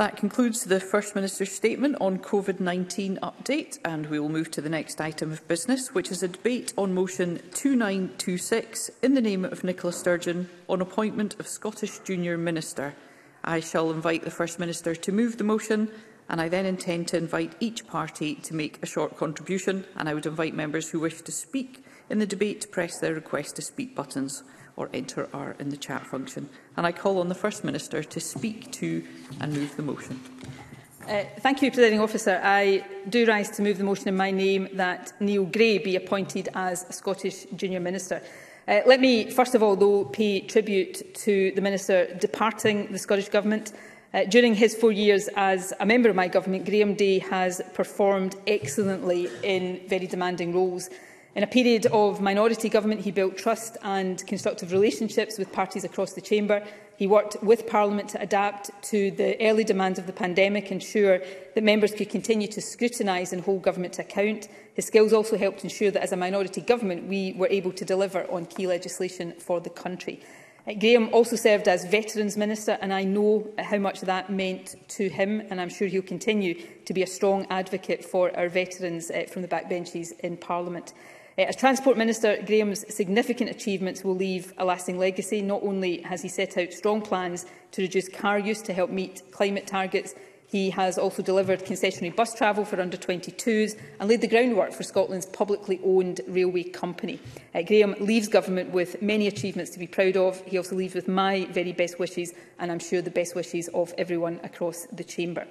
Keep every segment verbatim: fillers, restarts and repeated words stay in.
That concludes the First Minister's statement on COVID nineteen update, and we will move to the next item of business, which is a debate on motion two nine two six in the name of Nicola Sturgeon on appointment of Scottish Junior Minister. I shall invite the First Minister to move the motion, and I then intend to invite each party to make a short contribution, and I would invite members who wish to speak in the debate to press their request to speak buttons or enter R in the chat function. And I call on the First Minister to speak to and move the motion. Uh, thank you, Presiding Officer. I do rise to move the motion in my name that Neil Gray be appointed as a Scottish Junior Minister. Uh, let me, first of all, though, pay tribute to the Minister departing the Scottish Government. Uh, during his four years as a member of my government, Graham Day has performed excellently in very demanding roles. In a period of minority government, he built trust and constructive relationships with parties across the chamber. He worked with Parliament to adapt to the early demands of the pandemic, ensure that members could continue to scrutinise and hold government to account. His skills also helped ensure that as a minority government, we were able to deliver on key legislation for the country. Uh, Graham also served as Veterans Minister, and I know how much that meant to him, and I'm sure he'll continue to be a strong advocate for our veterans uh, from the backbenches in Parliament. Uh, as Transport Minister, Graham's significant achievements will leave a lasting legacy. Not only has he set out strong plans to reduce car use to help meet climate targets, he has also delivered concessionary bus travel for under twenty-twos and laid the groundwork for Scotland's publicly owned railway company. Uh, Graham leaves government with many achievements to be proud of. He also leaves with my very best wishes, and I'm sure the best wishes of everyone across the chamber.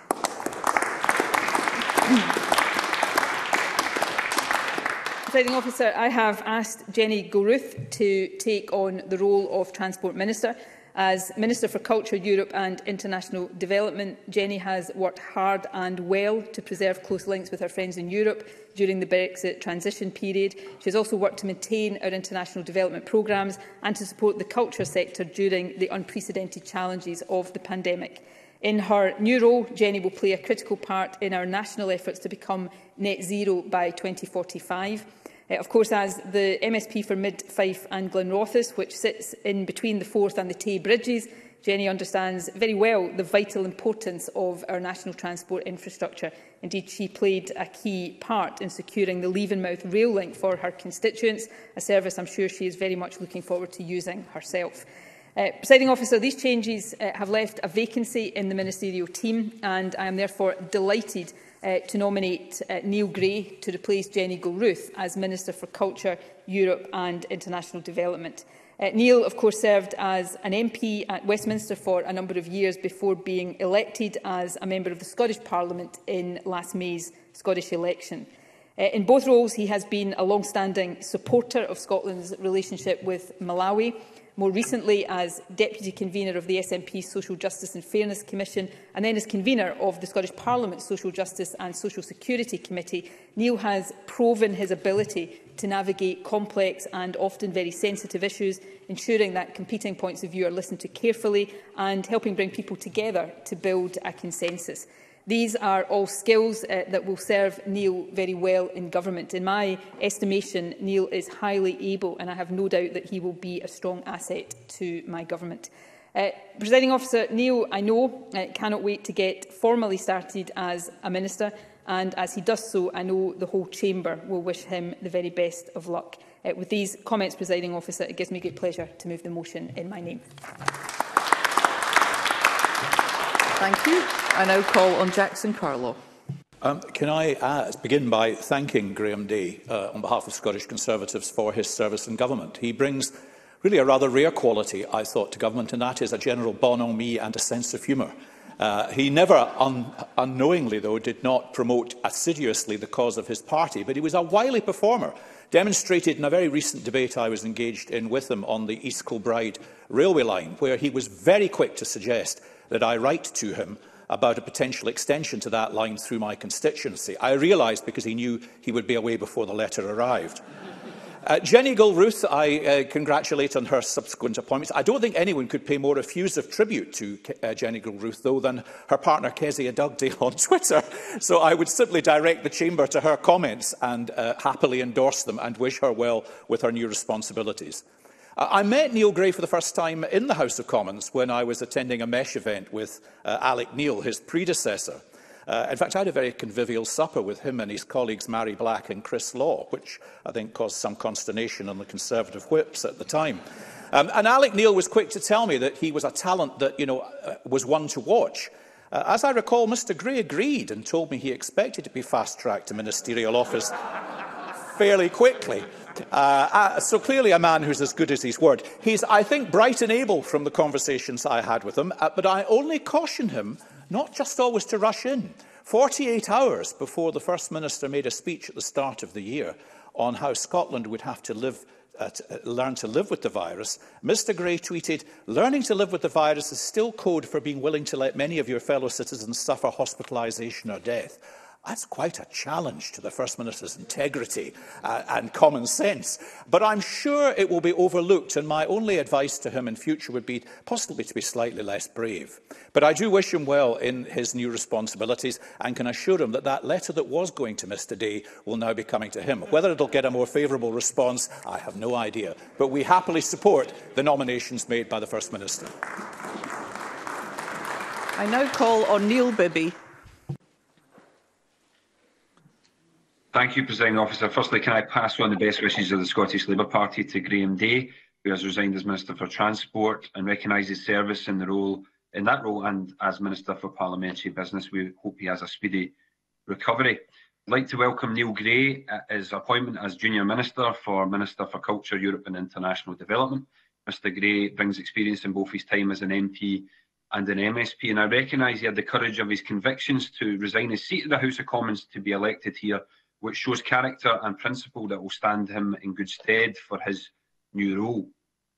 Presiding Officer, I have asked Jenny Gilruth to take on the role of Transport Minister. As Minister for Culture, Europe and International Development, Jenny has worked hard and well to preserve close links with her friends in Europe during the Brexit transition period. She has also worked to maintain our international development programmes and to support the culture sector during the unprecedented challenges of the pandemic. In her new role, Jenny will play a critical part in our national efforts to become net zero by twenty forty-five. Uh, of course, as the M S P for Mid Fife and Glenrothes, which sits in between the Forth and the Tay bridges, Jenny understands very well the vital importance of our national transport infrastructure. Indeed, she played a key part in securing the Leavenmouth rail link for her constituents, a service I'm sure she is very much looking forward to using herself. Uh, Presiding Officer, these changes uh, have left a vacancy in the ministerial team, and I am therefore delighted uh, to nominate uh, Neil Gray to replace Jenny Gilruth as Minister for Culture, Europe and International Development. Uh, Neil, of course, served as an M P at Westminster for a number of years before being elected as a member of the Scottish Parliament in last May's Scottish election. Uh, in both roles, he has been a long-standing supporter of Scotland's relationship with Malawi. More recently, as Deputy Convener of the S N P Social Justice and Fairness Commission, and then as Convener of the Scottish Parliament Social Justice and Social Security Committee, Neil has proven his ability to navigate complex and often very sensitive issues, ensuring that competing points of view are listened to carefully and helping bring people together to build a consensus. These are all skills uh, that will serve Neil very well in government. In my estimation, Neil is highly able, and I have no doubt that he will be a strong asset to my government. Uh, Presiding Officer, Neil, I know, uh, cannot wait to get formally started as a minister, and as he does so, I know the whole chamber will wish him the very best of luck. Uh, with these comments, Presiding Officer, it gives me great pleasure to move the motion in my name. Thank you. I now call on Jackson Carlaw. Um, can I uh, begin by thanking Graham Day uh, on behalf of Scottish Conservatives for his service in government. He brings really a rather rare quality, I thought, to government, and that is a general bonhomie and a sense of humour. Uh, he never, un unknowingly though, did not promote assiduously the cause of his party, but he was a wily performer, demonstrated in a very recent debate I was engaged in with him on the East Kilbride railway line, where he was very quick to suggest that I write to him about a potential extension to that line through my constituency. I realised because he knew he would be away before the letter arrived. Uh, Jenny Gilruth, I uh, congratulate on her subsequent appointments. I don't think anyone could pay more effusive tribute to uh, Jenny Gilruth, though, than her partner Kezia Dugdale on Twitter. So I would simply direct the chamber to her comments and uh, happily endorse them and wish her well with her new responsibilities. I met Neil Gray for the first time in the House of Commons when I was attending a MESH event with uh, Alec Neil, his predecessor. Uh, in fact, I had a very convivial supper with him and his colleagues Mary Black and Chris Law, which I think caused some consternation on the Conservative whips at the time. Um, and Alec Neil was quick to tell me that he was a talent that, you know, uh, was one to watch. Uh, as I recall, Mr Gray agreed and told me he expected to be fast-tracked to ministerial office fairly quickly. Uh, uh, so clearly a man who's as good as his word. He's, I think, bright and able from the conversations I had with him, uh, but I only caution him not just always to rush in. forty-eight hours before the First Minister made a speech at the start of the year on how Scotland would have to live Uh, to, uh, learn to live with the virus, Mr Gray tweeted, "Learning to live with the virus is still code for being willing to let many of your fellow citizens suffer hospitalisation or death." That's quite a challenge to the First Minister's integrity uh, and common sense. But I'm sure it will be overlooked, and my only advice to him in future would be possibly to be slightly less brave. But I do wish him well in his new responsibilities and can assure him that that letter that was going to Mr Day will now be coming to him. Whether it will get a more favourable response, I have no idea. But we happily support the nominations made by the First Minister. I now call on Neil Bibby. Thank you, Presiding Officer. Firstly, can I pass on the best wishes of the Scottish Labour Party to Graham Day, who has resigned as Minister for Transport, and recognise his service in the role in that role and as Minister for Parliamentary Business. We hope he has a speedy recovery. I'd like to welcome Neil Gray at his appointment as Junior Minister for Minister for Culture, Europe and International Development. Mr Gray brings experience in both his time as an M P and an M S P, and I recognise he had the courage of his convictions to resign his seat in the House of Commons to be elected here, which shows character and principle that will stand him in good stead for his new role.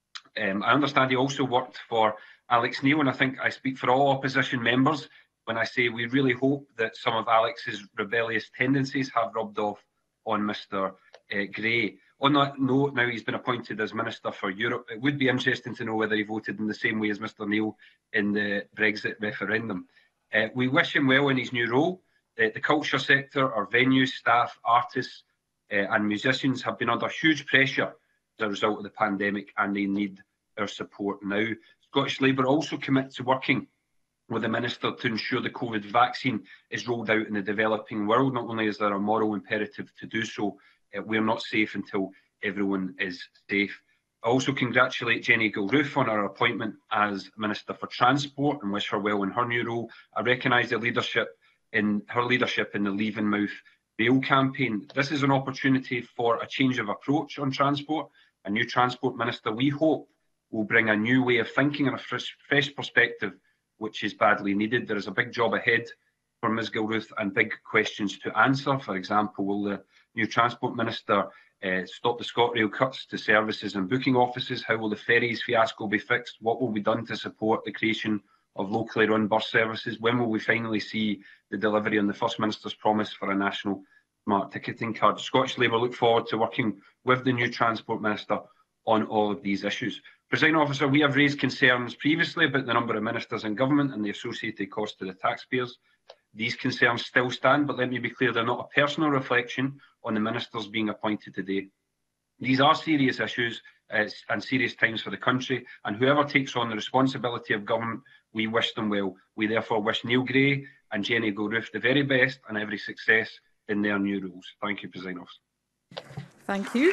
Um, I understand he also worked for Alex Neil, and I think I speak for all opposition members when I say we really hope that some of Alex's rebellious tendencies have rubbed off on Mr uh, Gray. On that note, now he's been appointed as Minister for Europe, it would be interesting to know whether he voted in the same way as Mr Neil in the Brexit referendum. Uh, we wish him well in his new role. Uh, the culture sector, our venues, staff, artists uh, and musicians have been under huge pressure as a result of the pandemic, and they need our support now. Scottish Labour also commit to working with the Minister to ensure the COVID vaccine is rolled out in the developing world. Not only is there a moral imperative to do so, uh, we're not safe until everyone is safe. I also congratulate Jenny Gilruth on her appointment as Minister for Transport and wish her well in her new role. I recognise the leadership in her leadership in the Leave in Mouth Rail campaign. This is an opportunity for a change of approach on transport. A new Transport Minister, we hope, will bring a new way of thinking and a fresh, fresh perspective, which is badly needed. There is a big job ahead for Ms Gilruth and big questions to answer. For example, will the new Transport Minister uh, stop the ScotRail cuts to services and booking offices? How will the ferries fiasco be fixed? What will be done to support the creation of locally run bus services? When will we finally see the delivery on the First Minister's promise for a national smart ticketing card? Scottish Labour look forward to working with the new Transport Minister on all of these issues. Presiding Officer, we have raised concerns previously about the number of ministers in government and the associated cost to the taxpayers. These concerns still stand, but let me be clear, they're not a personal reflection on the ministers being appointed today. These are serious issues uh, and serious times for the country, and whoever takes on the responsibility of government, we wish them well. We therefore wish Neil Gray and Jenny Gilruth the very best and every success in their new roles. Thank you, Presiding Officer. Thank you.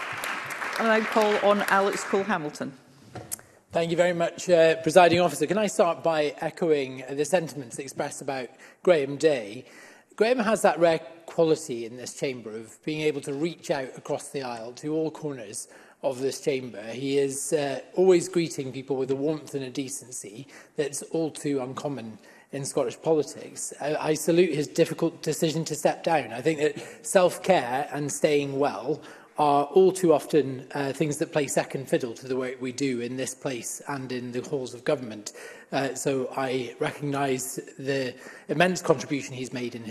And I call on Alex Cole-Hamilton. Thank you very much, uh, Presiding Officer. Can I start by echoing uh, the sentiments expressed about Graham Day? Graham has that rare quality in this chamber of being able to reach out across the aisle to all corners of this chamber. He is uh, always greeting people with a warmth and a decency that's all too uncommon in Scottish politics. I, I salute his difficult decision to step down. I think that self-care and staying well are all too often uh, things that play second fiddle to the work we do in this place and in the halls of government. Uh, so I recognise the immense contribution he's made in his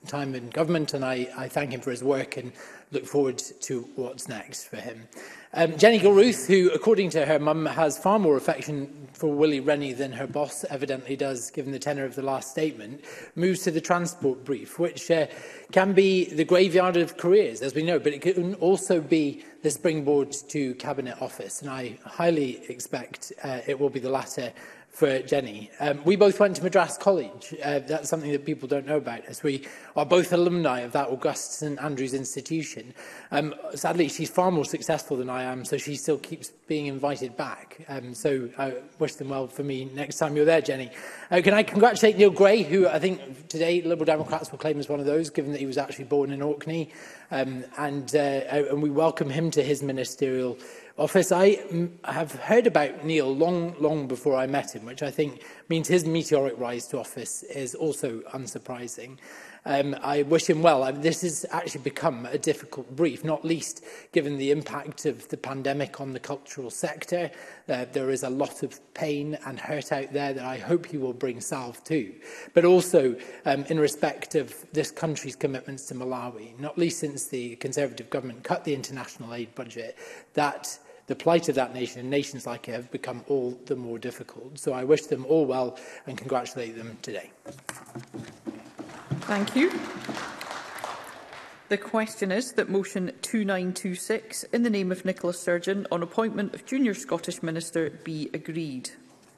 time in government, and I, I thank him for his work and look forward to what's next for him. Um, Jenny Gilruth, who, according to her mum, has far more affection for Willie Rennie than her boss evidently does, given the tenor of the last statement, moves to the transport brief, which uh, can be the graveyard of careers, as we know, but it can also be the springboard to Cabinet Office, and I highly expect uh, it will be the latter for Jenny. Um, we both went to Madras College. Uh, that's something that people don't know about us. We are both alumni of that august St Andrews institution. Um, sadly, she's far more successful than I am, so she still keeps being invited back. Um, so I wish them well for me next time you're there, Jenny. Uh, can I congratulate Neil Gray, who I think today Liberal Democrats will claim as one of those, given that he was actually born in Orkney. Um, and, uh, and we welcome him to his ministerial office. I mm, have heard about Neil long, long before I met him, which I think means his meteoric rise to office is also unsurprising. Um, I wish him well. I mean, this has actually become a difficult brief, not least given the impact of the pandemic on the cultural sector. Uh, there is a lot of pain and hurt out there that I hope he will bring salve to, but also um, in respect of this country's commitments to Malawi, not least since the Conservative government cut the international aid budget, that the plight of that nation and nations like it have become all the more difficult. So I wish them all well and congratulate them today. Thank you. The question is that motion two nine two six, in the name of Nicola Sturgeon, on appointment of Junior Scottish Minister, be agreed.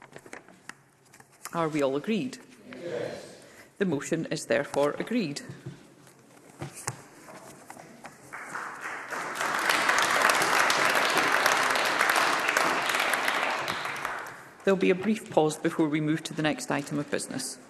Are we all agreed? Yes. The motion is therefore agreed. There will be a brief pause before we move to the next item of business.